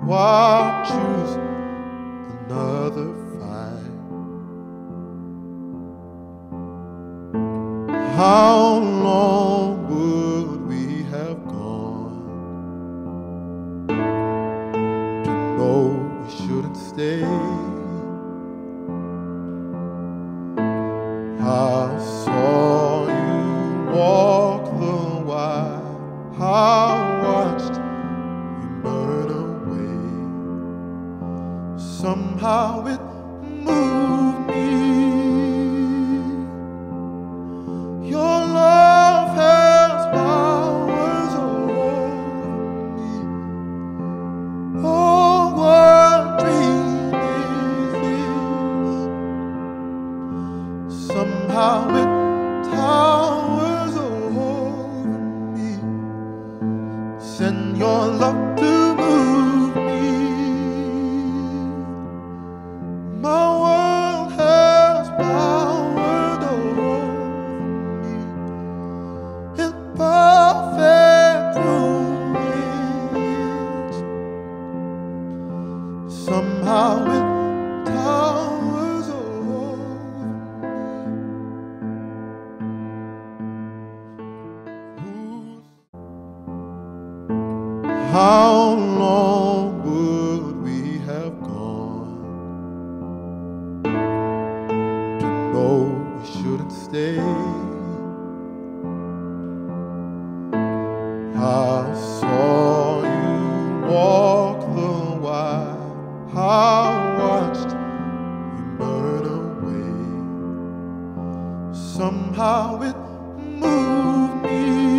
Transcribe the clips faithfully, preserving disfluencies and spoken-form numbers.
Why choose another fight? How long would we have gone to know we shouldn't stay? I saw you walk the while I watched you burn away. Somehow it moved me. Your love has powers over me. Oh, what dream is this? Somehow it towers over me. Send your love to move me. My world has powered over me in perfect ruins. Somehow it towers over me. How long would we have gone to know we shouldn't stay? I saw you walk the while I watched you burn away. Somehow it moved me.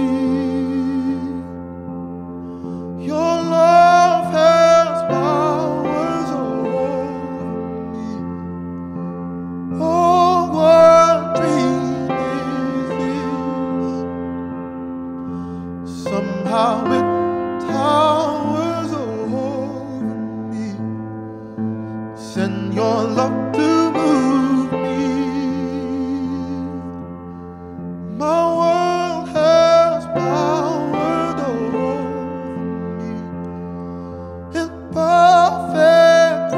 Your love has powers over me. Oh, what dream is this? Somehow it towers over me. Send your love to move me. My world has powered over me in perfect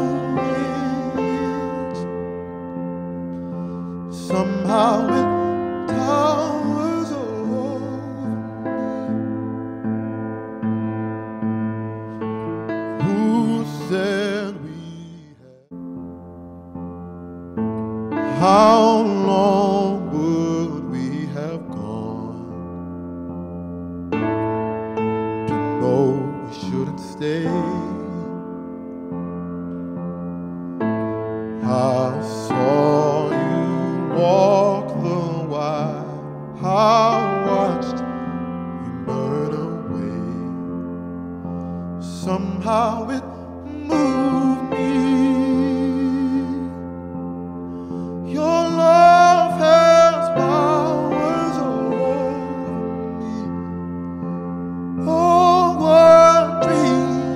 ruins. Somehow it towers over me. Who said we had? How long would we have gone to know we shouldn't stay? I saw you walk the while I watched you burn away. Somehow it moved me. Your love has powers over me. Oh, what dream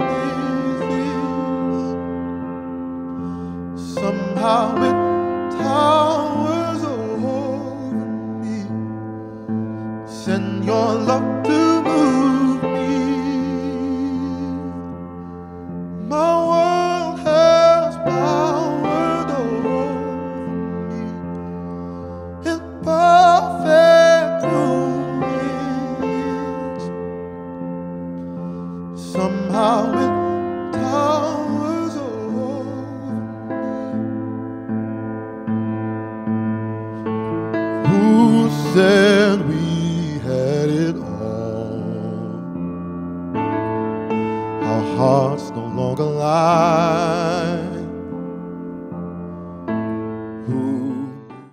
is this? Somehow it towers over me. Send your love to move me. My world has powered over me in perfect ruins. Somehow it towers over me. Who said we had it all? Our hearts no longer lie.